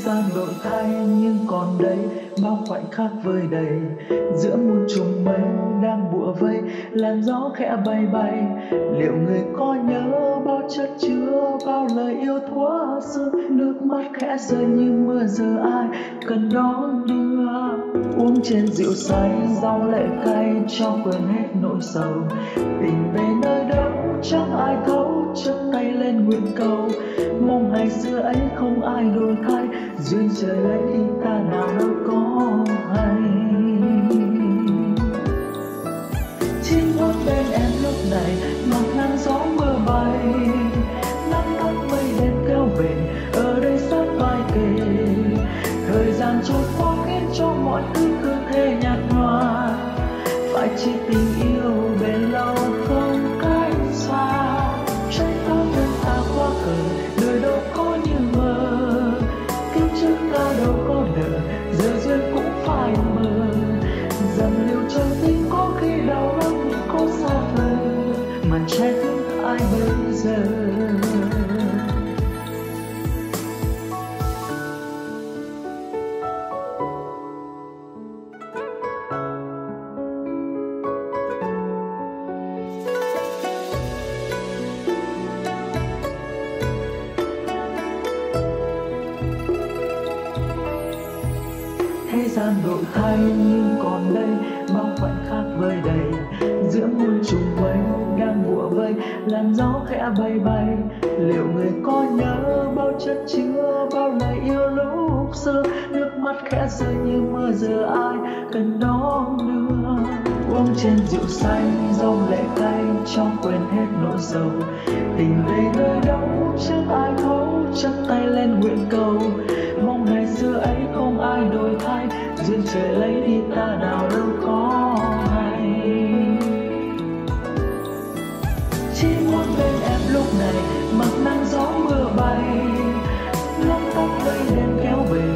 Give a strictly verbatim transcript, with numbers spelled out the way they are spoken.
gian đổi thay nhưng còn đây bao khoảnh khắc vơi đầy, giữa muôn trùng mây đang bủa vây, làn gió khẽ bay bay. Liệu người có nhớ bao chất chứa bao lời yêu thuở xưa, nước mắt khẽ rơi như mưa giờ ai cần đón đưa. Uống trên rượu say rau lệ cay cho quên hết nỗi sầu, tình về nơi đâu chẳng ai thấu, chắp tay lên nguyện cầu, mong ngày xưa ấy không ai đổi thay, duyên trời lấy đi ta nào đâu có hay. Chỉ muốn bên em lúc này mặc nắng gió mưa bay, nắng tắt mây đen kéo về ở đây sát vai kề. Thời gian trôi qua khiến cho mọi thứ cứ thế nhạt nhòa, phải chỉ tình yêu bền lâu không cách xa. Trái cao nhân ta qua cờ đời đâu có như mơ, kiếp trước ta đâu có nợ giờ duyên cũng phải mơ. Dầm liều trong tim có khi đau lắm có xa vời, mà trái tim ai bây giờ. Thế gian đổi thay nhưng còn đây bao khoảnh khắc vơi đầy, giữa muôn trùng mây đang bủa vây, làn gió khẽ bay bay. Liệu người có nhớ bao chất chứa bao lời yêu lúc xưa, nước mắt khẽ rơi như mưa giờ ai cần đón đưa. Uống trên rượu say rau lệ cay cho quên hết nỗi sầu, tình về nơi đâu chẳng ai thấu, chắp tay lên nguyện cầu, mong ngày xưa ấy không ai đổi thay, duyên trời lấy đi ta nào đâu có hay. Chỉ muốn bên em lúc này mặc nắng gió mưa bay, lắm tóc mây đen kéo về